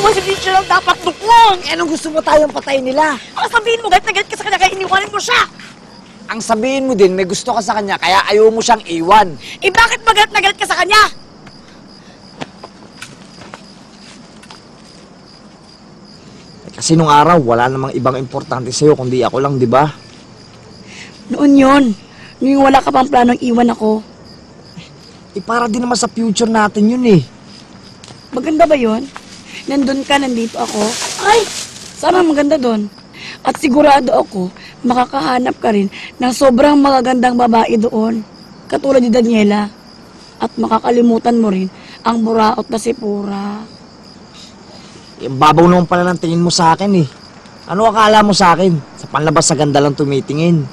mo si Mitchell ang dapat duklong. Eh, anong gusto mo tayong patayin nila? Ang sabihin mo, galit na galit ka sa kanya kaya iniwanan mo siya. Ang sabihin mo din, may gusto ka sa kanya, kaya ayaw mo siyang iwan. Eh bakit ba galit na galit ka sa kanya? Kasi nung araw, wala namang ibang importante sa'yo, kundi ako lang, di ba? Noon yon. Nung wala ka pang planong iwan ako. Eh, para din naman sa future natin yun eh. Maganda ba yon? Nandun ka, nandito ako. Ay! Sana maganda doon. At sigurado ako, makakahanap ka rin ng sobrang magagandang babae doon. Katulad ni Daniela. At makakalimutan mo rin ang buraot na si Pura. Eh, babaw naman pala ng tingin mo sa akin eh. Ano akala mo sa akin? Sa panlabas sa ganda lang tumitingin.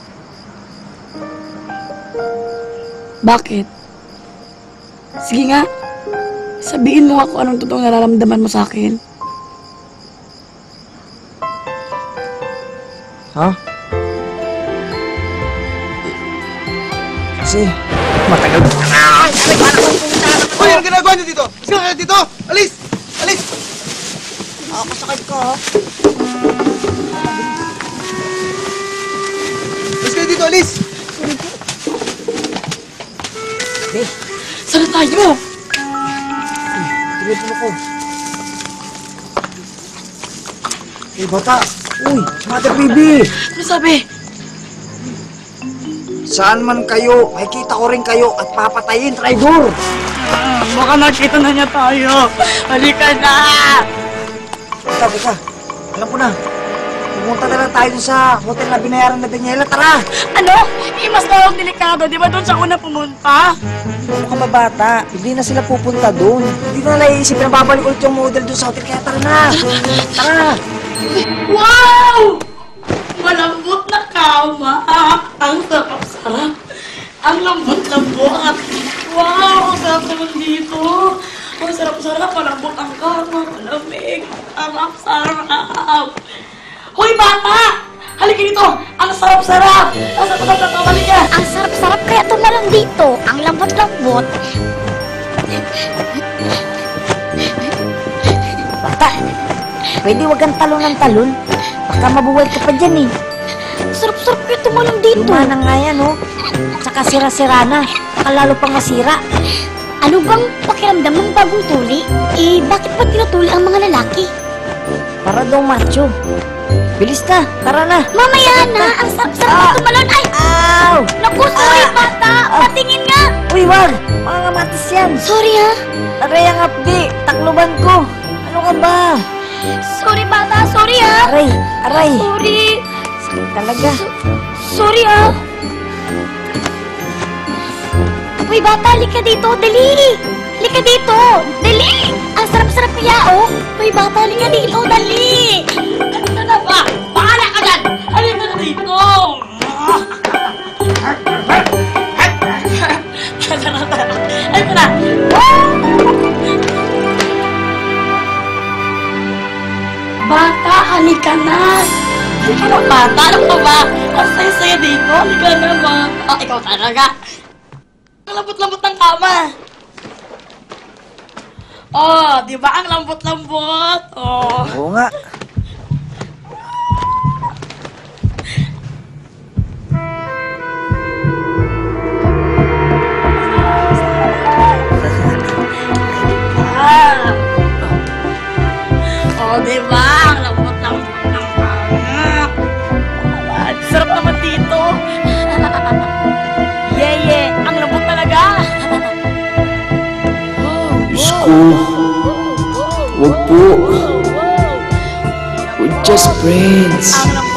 Bakit? Sige nga, sabihin mo nga kung anong totoong nararamdaman mo sa akin. Ha? Kasi, matagal mo na. Hoy, anong ginagawa niyo dito? Sige kayo dito! Alis! Alis! Nakakasakit ka ha? Alis kayo dito, alis! Eh, Saan na tayo? telepono ko. Eh, bata! Uy, Mother Baby! Ano sabi? Saan man kayo, makikita ko rin kayo at papatayin, traidor! Baka nakita na niya tayo. Halika na! Ika, alam ko na. Pumunta na lang tayo dun sa hotel na binayaran na Daniela, tara! Ano? Mas lawang delikado, di ba doon siya una pumunta? Ano ka ba bata? Hindi na sila pupunta dun. Hindi na nila iisipin na babalik ulit yung model dun sa hotel, kaya tara na! Tara! Wow! Malambot na kama. Ang sarap-sarap. Ang lambot-lambot. Wow! Ang sarap naman dito. Ang sarap-sarap. Malambot ang kama. Malamig. Ang sarap. Hoy, bata! Halika dito! Ang sarap-sarap! Ang sarap-sarap! Halika! Ang sarap-sarap kaya tumalang dito. Ang lambot-lambot. Bata! Pwede wag kang talon ng talon. Baka mabuhay ka pa dyan eh. Ang sarap-sarap kaya tumalang dito. Lumana nga yan oh. Tsaka sira-sira na. Baka lalo pang masira. Ano bang pakiramdam ng bagong tuli? Eh, bakit pa tinutuli ang mga lalaki? Para daw macho. Bilis na, tara na. Mamaya na, ang sarap-sarap tumalon. Ay! Ow! Naku, sorry bata! Patingin nga! Uy, wag! Mga kamatis yan. Sorry ha! Aray ang apdi, takluban ko. Ano ka ba? Sorry bata, sorry ha! Aray, aray. Sorry! Sakit talaga. Sorry ha! Uy bata, lika dito, dali! Lika dito, dali! Ang sarap-sarap kaya oh! Uy bata, lika dito, dali! Ano na ba? Bahala ka dyan! Halika na dito! Ito na! Bata, halika na! Ano bata? Ano ka ba? Ang saya-saya dito. Halika na ba? Oh, ikaw talaga. Ang lambot-lambot ng kama. Oh, di ba ang lambot-lambot? Oh. Oo nga. Oh, di ba? Ang lambot-lambot ng kama. Ang sarap naman dito. Yeah. Ang lambot talaga. Isko, wag po. We're just friends. Ang lambot